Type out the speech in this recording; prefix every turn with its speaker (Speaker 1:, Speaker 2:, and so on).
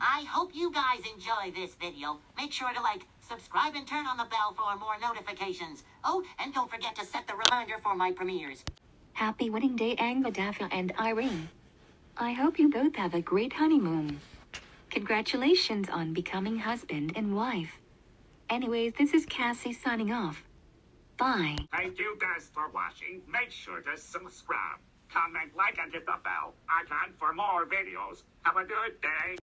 Speaker 1: I hope you guys enjoy this video. Make sure to like, subscribe, and turn on the bell for more notifications. Oh, and don't forget to set the reminder for my premieres.
Speaker 2: Happy wedding day, Angadafa and Irene. I hope you both have a great honeymoon. Congratulations on becoming husband and wife. Anyways, this is Cassie signing off. Bye.
Speaker 3: Thank you guys for watching. Make sure to subscribe, comment, like, and hit the bell icon for more videos. Have a good day.